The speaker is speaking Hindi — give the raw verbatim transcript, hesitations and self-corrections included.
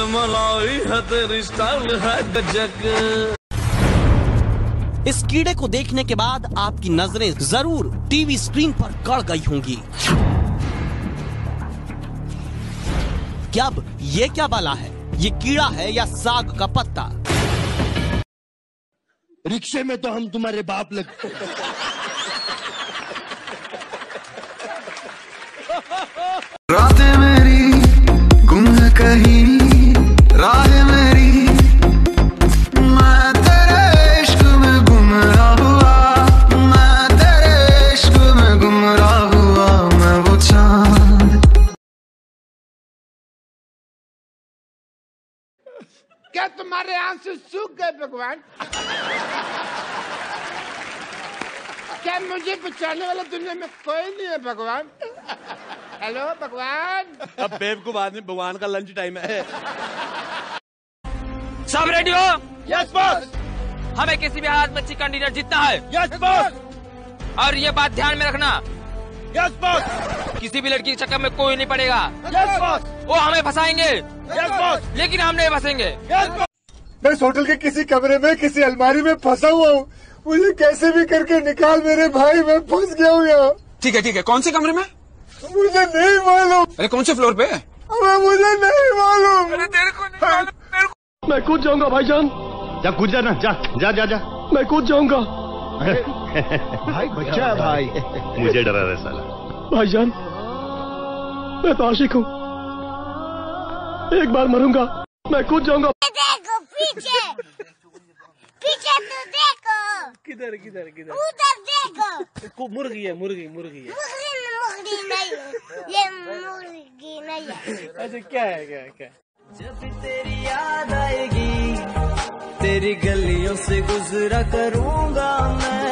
मलाई है तेरी स्टाइल है गजक। इस कीड़े को देखने के बाद आपकी नजरें जरूर टीवी स्क्रीन पर गड़ गई होंगी। क्या अब ये क्या बाला है? ये कीड़ा है या साग का पत्ता? रिक्शे में तो हम तुम्हारे बाप लगते। रातें मेरी गुम है कहीं, राहें मेरी, मैं तेरे इश्क में गुमराह हुआ, मैं तेरे इश्क में गुमराह हुआ, मैं वो चांद। क्या तुम्हारे आंसू सूख गए भगवान? क्या मुझे बचाने वाला दुनिया में कोई नहीं है भगवान? हेलो भगवान। अब बेवकूफ आदमी, भगवान का लंच टाइम है। सब रेडी हो? Yes boss. हमें किसी भी हालत में चिकन डिनर जीतना है। Yes boss. और ये बात ध्यान में रखना, यस बॉस। किसी भी लड़की के चक्कर में कोई नहीं पड़ेगा। Yes boss. वो हमें फंसाएंगे। Yes boss. लेकिन हम नहीं फंसेंगे। Yes boss. मैं इस होटल के किसी कमरे में किसी अलमारी में फंसा हुआ हूँ, मुझे कैसे भी करके निकाल मेरे भाई, मैं फंस गया हूँ यहाँ। ठीक है ठीक है, कौन से कमरे में? मुझे नहीं मालूम। अरे कौन से फ्लोर पे? अबे मुझे नहीं मालूम। अरे तेरे को नहीं मालूम, तेरे को। मैं कूद जाऊंगा भाईजान। जा कूद जा ना, जा जा जा जा। मैं कूद जाऊंगा। भाई बच्चा है भाई। मुझे डरा रहा साला। भाईजान मैं तो आशिक हूँ, एक बार मरूंगा, मैं कूद जाऊंगा। देखो पीछे, पीछे तो देखो। किधर किधर किधर? उधर देखो। मुर्गी है, मुर्गी मुर्गी है। मुर्गी मुर्गी नहीं है, ये मुर्गी नहीं है। अच्छा क्या है, क्या है, क्या है? जब तेरी याद आएगी, तेरी गलियों से गुजरा करूंगा मैं।